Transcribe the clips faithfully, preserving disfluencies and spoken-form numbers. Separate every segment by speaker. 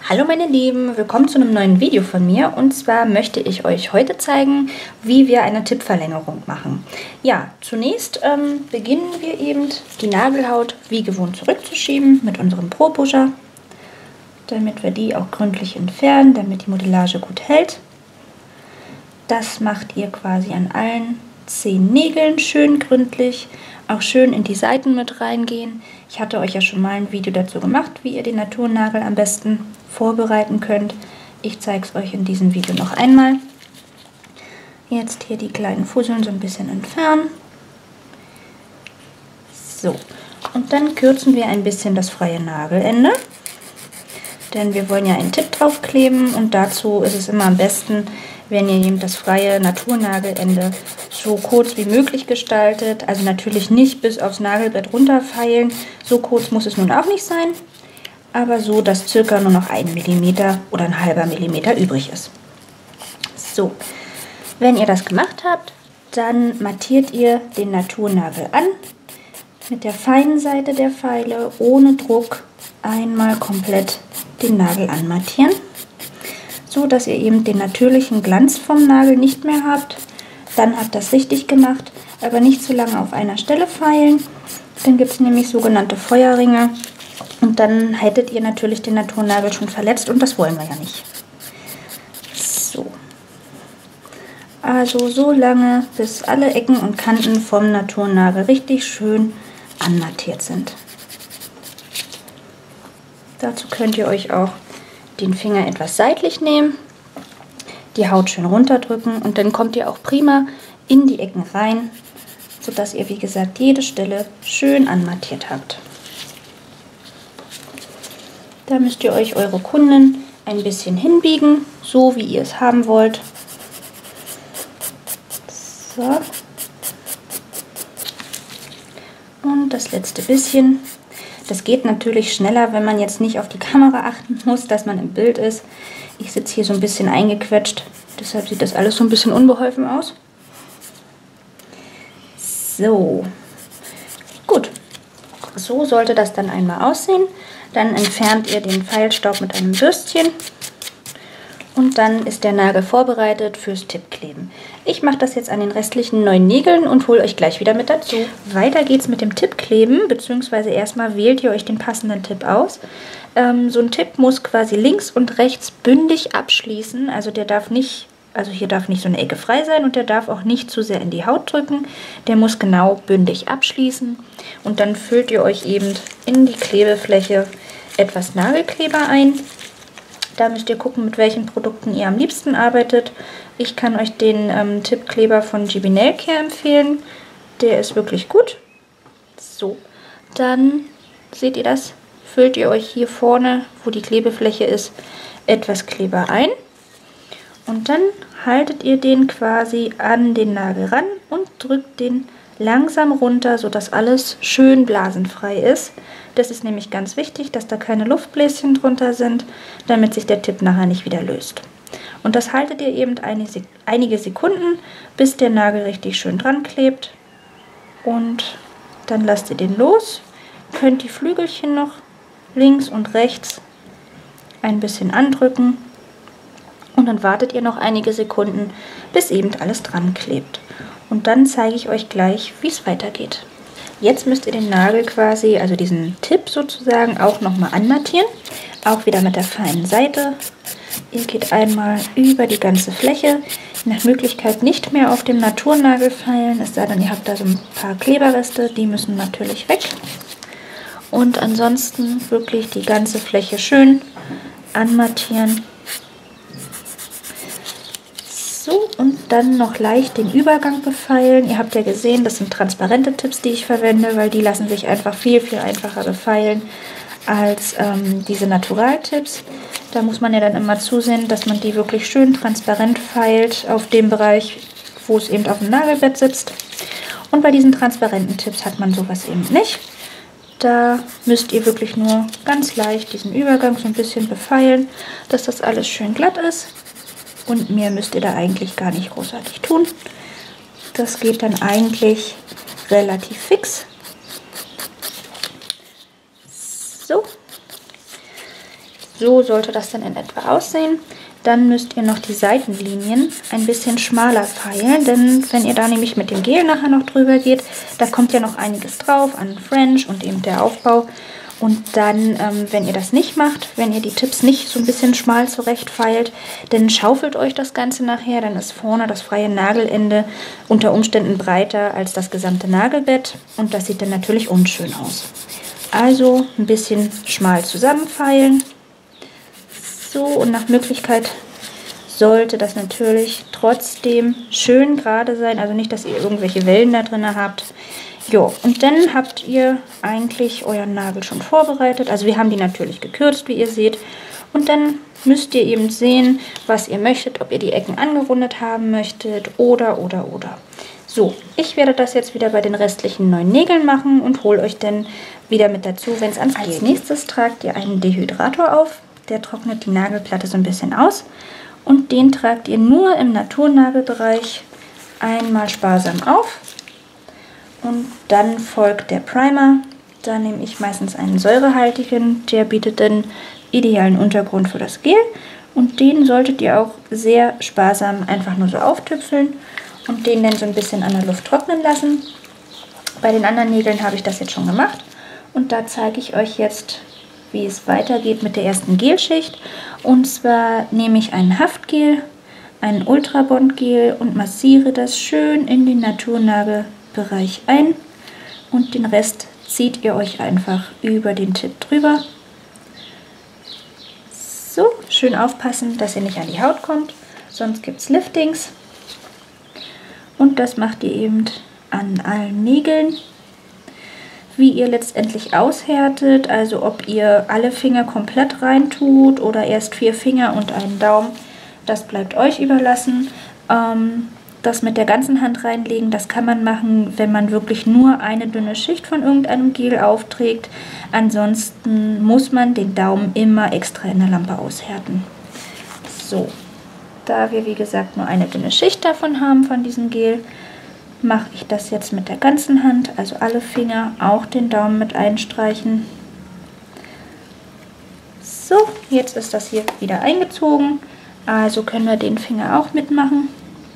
Speaker 1: Hallo meine Lieben, willkommen zu einem neuen Video von mir, und zwar möchte ich euch heute zeigen, wie wir eine Tippverlängerung machen. Ja, zunächst ähm, beginnen wir eben die Nagelhaut wie gewohnt zurückzuschieben mit unserem Pro-Pusher, damit wir die auch gründlich entfernen, damit die Modellage gut hält. Das macht ihr quasi an allen zehn Nägeln schön gründlich, auch schön in die Seiten mit reingehen. Ich hatte euch ja schon mal ein Video dazu gemacht, wie ihr den Naturnagel am besten vorbereiten könnt. Ich zeige es euch in diesem Video noch einmal. Jetzt hier die kleinen Fusseln so ein bisschen entfernen. So, und dann kürzen wir ein bisschen das freie Nagelende, denn wir wollen ja einen Tipp draufkleben, und dazu ist es immer am besten, wenn ihr eben das freie Naturnagelende so kurz wie möglich gestaltet. Also natürlich nicht bis aufs Nagelbett runterfeilen, so kurz muss es nun auch nicht sein, aber so, dass circa nur noch ein Millimeter oder ein halber Millimeter übrig ist. So, wenn ihr das gemacht habt, dann mattiert ihr den Naturnagel an, mit der feinen Seite der Feile, ohne Druck, einmal komplett den Nagel anmattieren, so dass ihr eben den natürlichen Glanz vom Nagel nicht mehr habt. Dann habt ihr das richtig gemacht, aber nicht zu lange auf einer Stelle feilen. Dann gibt es nämlich sogenannte Feuerringe, und dann hättet ihr natürlich den Naturnagel schon verletzt, und das wollen wir ja nicht. So. Also so lange, bis alle Ecken und Kanten vom Naturnagel richtig schön anmattiert sind. Dazu könnt ihr euch auch den Finger etwas seitlich nehmen, die Haut schön runterdrücken, und dann kommt ihr auch prima in die Ecken rein, sodass ihr, wie gesagt, jede Stelle schön anmattiert habt. Da müsst ihr euch eure Kunden ein bisschen hinbiegen, so wie ihr es haben wollt. So. Und das letzte bisschen. Das geht natürlich schneller, wenn man jetzt nicht auf die Kamera achten muss, dass man im Bild ist. Ich sitze hier so ein bisschen eingequetscht, deshalb sieht das alles so ein bisschen unbeholfen aus. So, gut. So sollte das dann einmal aussehen. Dann entfernt ihr den Feilstaub mit einem Bürstchen. Und dann ist der Nagel vorbereitet fürs Tippkleben. Ich mache das jetzt an den restlichen neun Nägeln und hole euch gleich wieder mit dazu. Weiter geht's mit dem Tippkleben, beziehungsweise erstmal wählt ihr euch den passenden Tipp aus. Ähm, so ein Tipp muss quasi links und rechts bündig abschließen. Also der darf nicht, also hier darf nicht so eine Ecke frei sein, und der darf auch nicht zu sehr in die Haut drücken. Der muss genau bündig abschließen. Und dann füllt ihr euch eben in die Klebefläche etwas Nagelkleber ein. Da müsst ihr gucken, mit welchen Produkten ihr am liebsten arbeitet. Ich kann euch den ähm, Tippkleber von G B Nail Care empfehlen. Der ist wirklich gut. So, dann seht ihr das, füllt ihr euch hier vorne, wo die Klebefläche ist, etwas Kleber ein. Und dann haltet ihr den quasi an den Nagel ran und drückt den langsam runter, sodass alles schön blasenfrei ist. Das ist nämlich ganz wichtig, dass da keine Luftbläschen drunter sind, damit sich der Tipp nachher nicht wieder löst. Und das haltet ihr eben einige Sekunden, bis der Nagel richtig schön dran klebt. Und dann lasst ihr den los. Könnt die Flügelchen noch links und rechts ein bisschen andrücken. Und dann wartet ihr noch einige Sekunden, bis eben alles dran klebt. Und dann zeige ich euch gleich, wie es weitergeht. Jetzt müsst ihr den Nagel quasi, also diesen Tipp sozusagen, auch nochmal anmattieren. Auch wieder mit der feinen Seite. Ihr geht einmal über die ganze Fläche. Nach Möglichkeit nicht mehr auf dem Naturnagel feilen, es sei denn, ihr habt da so ein paar Kleberreste, die müssen natürlich weg. Und ansonsten wirklich die ganze Fläche schön anmattieren. So, und dann noch leicht den Übergang befeilen. Ihr habt ja gesehen, das sind transparente Tipps, die ich verwende, weil die lassen sich einfach viel, viel einfacher befeilen als ähm, diese Naturaltipps. Da muss man ja dann immer zusehen, dass man die wirklich schön transparent feilt auf dem Bereich, wo es eben auf dem Nagelbett sitzt. Und bei diesen transparenten Tipps hat man sowas eben nicht. Da müsst ihr wirklich nur ganz leicht diesen Übergang so ein bisschen befeilen, dass das alles schön glatt ist. Und mehr müsst ihr da eigentlich gar nicht großartig tun. Das geht dann eigentlich relativ fix. So, So sollte das dann in etwa aussehen. Dann müsst ihr noch die Seitenlinien ein bisschen schmaler feilen, denn wenn ihr da nämlich mit dem Gel nachher noch drüber geht, da kommt ja noch einiges drauf an French und eben der Aufbau. Und dann, ähm, wenn ihr das nicht macht, wenn ihr die Tipps nicht so ein bisschen schmal zurecht feilt, dann schaufelt euch das Ganze nachher, dann ist vorne das freie Nagelende unter Umständen breiter als das gesamte Nagelbett und das sieht dann natürlich unschön aus. Also ein bisschen schmal zusammenfeilen. So, und nach Möglichkeit sollte das natürlich trotzdem schön gerade sein, also nicht, dass ihr irgendwelche Wellen da drin habt. Jo, und dann habt ihr eigentlich euren Nagel schon vorbereitet. Also wir haben die natürlich gekürzt, wie ihr seht. Und dann müsst ihr eben sehen, was ihr möchtet, ob ihr die Ecken angerundet haben möchtet oder, oder, oder. So, ich werde das jetzt wieder bei den restlichen neun Nägeln machen und hole euch dann wieder mit dazu, wenn es ans Gel geht. Als nächstes tragt ihr einen Dehydrator auf. Der trocknet die Nagelplatte so ein bisschen aus. Und den tragt ihr nur im Naturnagelbereich einmal sparsam auf. Und dann folgt der Primer. Da nehme ich meistens einen säurehaltigen. Der bietet den idealen Untergrund für das Gel. Und den solltet ihr auch sehr sparsam einfach nur so auftüpfeln und den dann so ein bisschen an der Luft trocknen lassen. Bei den anderen Nägeln habe ich das jetzt schon gemacht. Und da zeige ich euch jetzt, wie es weitergeht mit der ersten Gelschicht. Und zwar nehme ich ein Haftgel, ein Ultrabond-Gel und massiere das schön in den Naturnagelbereich ein. Und den Rest zieht ihr euch einfach über den Tipp drüber. So, schön aufpassen, dass ihr nicht an die Haut kommt, sonst gibt es Liftings. Und das macht ihr eben an allen Nägeln. Wie ihr letztendlich aushärtet, also ob ihr alle Finger komplett rein tut oder erst vier Finger und einen Daumen, das bleibt euch überlassen. Ähm, das mit der ganzen Hand reinlegen, das kann man machen, wenn man wirklich nur eine dünne Schicht von irgendeinem Gel aufträgt. Ansonsten muss man den Daumen immer extra in der Lampe aushärten. So, da wir wie gesagt nur eine dünne Schicht davon haben von diesem Gel, mache ich das jetzt mit der ganzen Hand, also alle Finger, auch den Daumen mit einstreichen. So, jetzt ist das hier wieder eingezogen, also können wir den Finger auch mitmachen.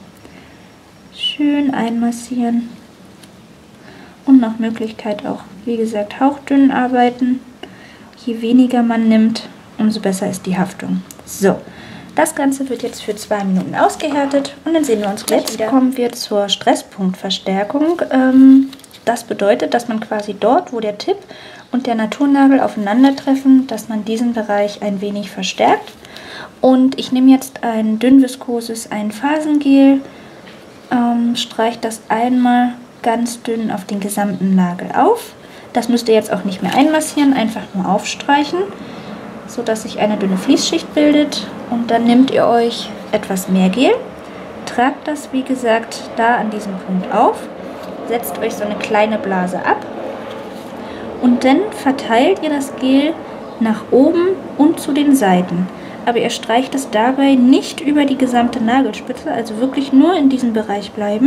Speaker 1: Schön einmassieren und nach Möglichkeit auch, wie gesagt, hauchdünn arbeiten. Je weniger man nimmt, umso besser ist die Haftung. So. Das Ganze wird jetzt für zwei Minuten ausgehärtet und dann sehen wir uns gleich wieder. Jetzt kommen wir zur Stresspunktverstärkung. Das bedeutet, dass man quasi dort, wo der Tipp und der Naturnagel aufeinandertreffen, dass man diesen Bereich ein wenig verstärkt. Und ich nehme jetzt ein dünn viskoses Einphasengel, ähm, streiche das einmal ganz dünn auf den gesamten Nagel auf. Das müsst ihr jetzt auch nicht mehr einmassieren, einfach nur aufstreichen, sodass sich eine dünne Fließschicht bildet. Und dann nehmt ihr euch etwas mehr Gel, tragt das wie gesagt da an diesem Punkt auf, setzt euch so eine kleine Blase ab und dann verteilt ihr das Gel nach oben und zu den Seiten. Aber ihr streicht es dabei nicht über die gesamte Nagelspitze, also wirklich nur in diesem Bereich bleiben.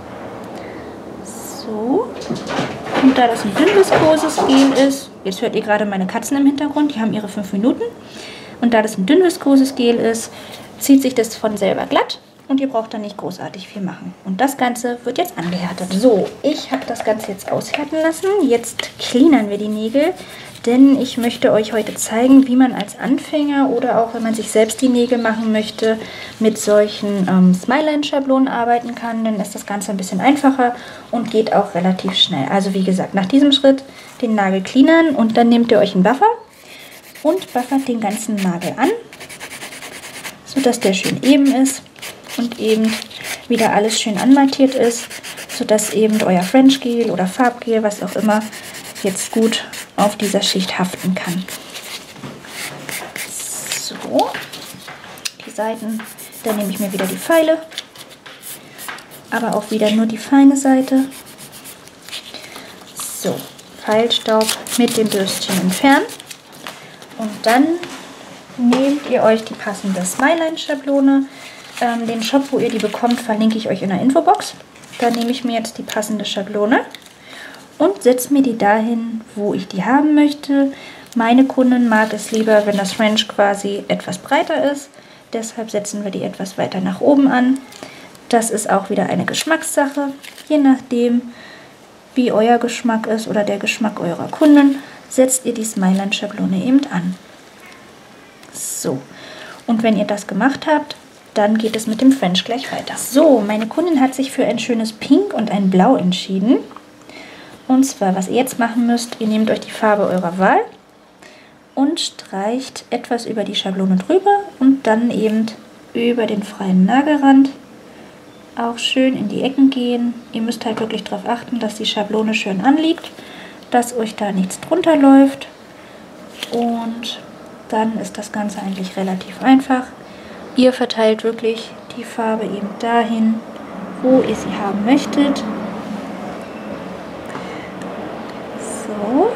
Speaker 1: So. Und da das ein dünn viskoses Gel ist, jetzt hört ihr gerade meine Katzen im Hintergrund, die haben ihre fünf Minuten. Und da das ein dünn viskoses Gel ist, zieht sich das von selber glatt und ihr braucht dann nicht großartig viel machen. Und das Ganze wird jetzt angehärtet. So, ich habe das Ganze jetzt aushärten lassen. Jetzt cleanern wir die Nägel, denn ich möchte euch heute zeigen, wie man als Anfänger oder auch wenn man sich selbst die Nägel machen möchte, mit solchen ähm, Smile-Line-Schablonen arbeiten kann. Dann ist das Ganze ein bisschen einfacher und geht auch relativ schnell. Also wie gesagt, nach diesem Schritt den Nagel cleanern und dann nehmt ihr euch einen Buffer und buffert den ganzen Nagel an, sodass der schön eben ist und eben wieder alles schön anmattiert ist, sodass eben euer French Gel oder Farbgel, was auch immer, jetzt gut auf dieser Schicht haften kann. So, die Seiten, da nehme ich mir wieder die Pfeile, aber auch wieder nur die feine Seite. So, Pfeilstaub mit dem Bürstchen entfernen. Und dann nehmt ihr euch die passende Smile-Line-Schablone. Ähm, den Shop, wo ihr die bekommt, verlinke ich euch in der Infobox. Da nehme ich mir jetzt die passende Schablone und setze mir die dahin, wo ich die haben möchte. Meine Kundin mag es lieber, wenn das French quasi etwas breiter ist. Deshalb setzen wir die etwas weiter nach oben an. Das ist auch wieder eine Geschmackssache. Je nachdem, wie euer Geschmack ist oder der Geschmack eurer Kunden, setzt ihr die Smileline-Schablone eben an. So, und wenn ihr das gemacht habt, dann geht es mit dem French gleich weiter. So, meine Kundin hat sich für ein schönes Pink und ein Blau entschieden. Und zwar, was ihr jetzt machen müsst, ihr nehmt euch die Farbe eurer Wahl und streicht etwas über die Schablone drüber und dann eben über den freien Nagelrand auch schön in die Ecken gehen. Ihr müsst halt wirklich darauf achten, dass die Schablone schön anliegt, dass euch da nichts drunter läuft. Und dann ist das Ganze eigentlich relativ einfach. Ihr verteilt wirklich die Farbe eben dahin, wo ihr sie haben möchtet. So.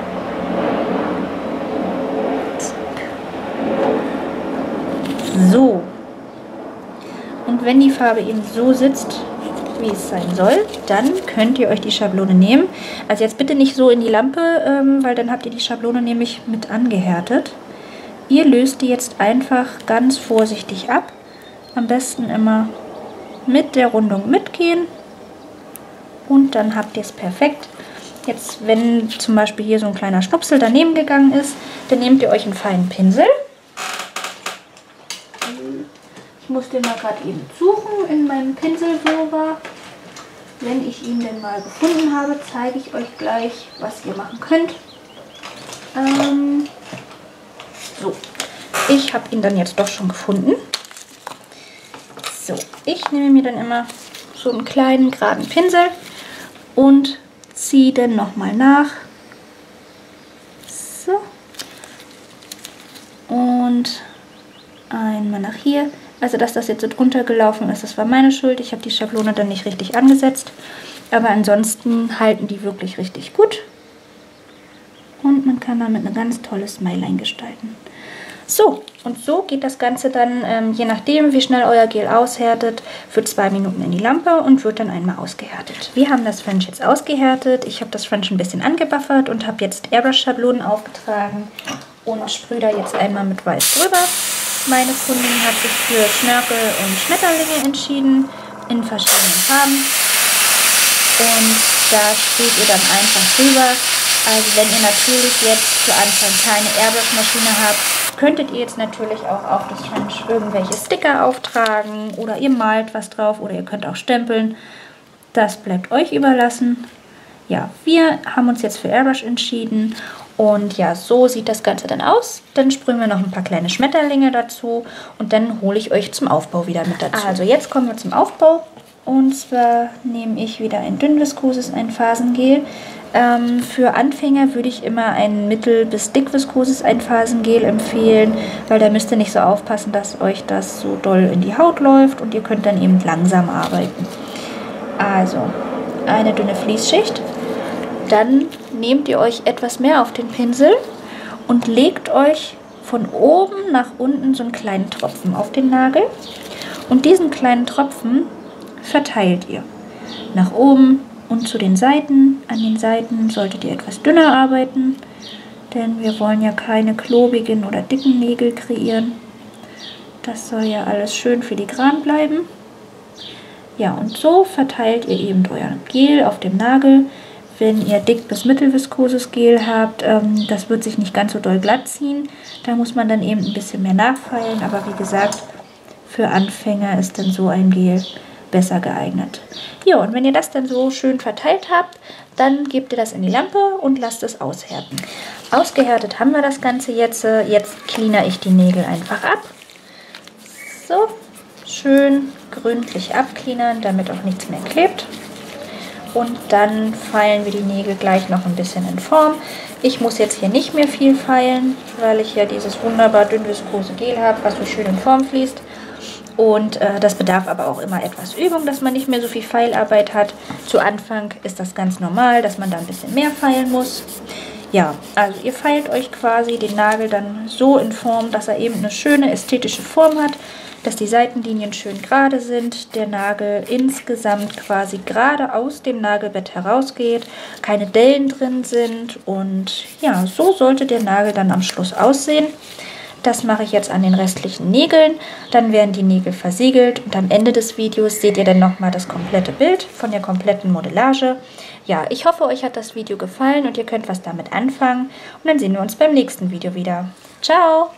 Speaker 1: So. Und wenn die Farbe eben so sitzt, wie es sein soll, dann könnt ihr euch die Schablone nehmen. Also jetzt bitte nicht so in die Lampe, ähm, weil dann habt ihr die Schablone nämlich mit angehärtet. Ihr löst die jetzt einfach ganz vorsichtig ab. Am besten immer mit der Rundung mitgehen. Und dann habt ihr es perfekt. Jetzt, wenn zum Beispiel hier so ein kleiner Schnupsel daneben gegangen ist, dann nehmt ihr euch einen feinen Pinsel. Ich muss den mal gerade eben suchen in meinem Pinselwirrwarr. Wenn ich ihn denn mal gefunden habe, zeige ich euch gleich, was ihr machen könnt. Ähm, so, ich habe ihn dann jetzt doch schon gefunden. So, ich nehme mir dann immer so einen kleinen geraden Pinsel und ziehe dann nochmal nach. So. Und einmal nach hier. Also, dass das jetzt so drunter gelaufen ist, das war meine Schuld. Ich habe die Schablone dann nicht richtig angesetzt. Aber ansonsten halten die wirklich richtig gut. Und man kann damit eine ganz tolle Smileline gestalten. So, und so geht das Ganze dann, ähm, je nachdem, wie schnell euer Gel aushärtet, für zwei Minuten in die Lampe und wird dann einmal ausgehärtet. Wir haben das French jetzt ausgehärtet. Ich habe das French ein bisschen angebuffert und habe jetzt Airbrush-Schablonen aufgetragen und sprühe da jetzt einmal mit Weiß drüber. Meine Kundin hat sich für Schnörkel und Schmetterlinge entschieden, in verschiedenen Farben. Und da sprüht ihr dann einfach drüber. Also wenn ihr natürlich jetzt zu Anfang keine Airbrush-Maschine habt, könntet ihr jetzt natürlich auch auf das French irgendwelche Sticker auftragen oder ihr malt was drauf oder ihr könnt auch stempeln. Das bleibt euch überlassen. Ja, wir haben uns jetzt für Airbrush entschieden und ja, so sieht das Ganze dann aus. Dann sprühen wir noch ein paar kleine Schmetterlinge dazu und dann hole ich euch zum Aufbau wieder mit dazu. Also jetzt kommen wir zum Aufbau und zwar nehme ich wieder ein dünn-viskoses Einphasengel. Ähm, für Anfänger würde ich immer ein mittel- bis dick-viskoses Einphasengel empfehlen, weil da müsst ihr nicht so aufpassen, dass euch das so doll in die Haut läuft und ihr könnt dann eben langsam arbeiten. Also eine dünne Fließschicht. Dann nehmt ihr euch etwas mehr auf den Pinsel und legt euch von oben nach unten so einen kleinen Tropfen auf den Nagel. Und diesen kleinen Tropfen verteilt ihr nach oben und zu den Seiten. An den Seiten solltet ihr etwas dünner arbeiten, denn wir wollen ja keine klobigen oder dicken Nägel kreieren. Das soll ja alles schön filigran bleiben. Ja, und so verteilt ihr eben euer Gel auf dem Nagel. Wenn ihr dick- bis mittelviskoses Gel habt, ähm, das wird sich nicht ganz so doll glatt ziehen. Da muss man dann eben ein bisschen mehr nachfeilen. Aber wie gesagt, für Anfänger ist dann so ein Gel besser geeignet. Ja, und wenn ihr das dann so schön verteilt habt, dann gebt ihr das in die Lampe und lasst es aushärten. Ausgehärtet haben wir das Ganze jetzt. Jetzt cleaner ich die Nägel einfach ab. So, schön gründlich abcleanern, damit auch nichts mehr klebt. Und dann feilen wir die Nägel gleich noch ein bisschen in Form. Ich muss jetzt hier nicht mehr viel feilen, weil ich ja dieses wunderbar dünn viskose Gel habe, was so schön in Form fließt. Und äh, das bedarf aber auch immer etwas Übung, dass man nicht mehr so viel Feilarbeit hat. Zu Anfang ist das ganz normal, dass man da ein bisschen mehr feilen muss. Ja, also ihr feilt euch quasi den Nagel dann so in Form, dass er eben eine schöne ästhetische Form hat. dass die Seitenlinien schön gerade sind, der Nagel insgesamt quasi gerade aus dem Nagelbett herausgeht, keine Dellen drin sind und ja, so sollte der Nagel dann am Schluss aussehen. Das mache ich jetzt an den restlichen Nägeln, dann werden die Nägel versiegelt und am Ende des Videos seht ihr dann nochmal das komplette Bild von der kompletten Modellage. Ja, ich hoffe, euch hat das Video gefallen und ihr könnt was damit anfangen und dann sehen wir uns beim nächsten Video wieder. Ciao!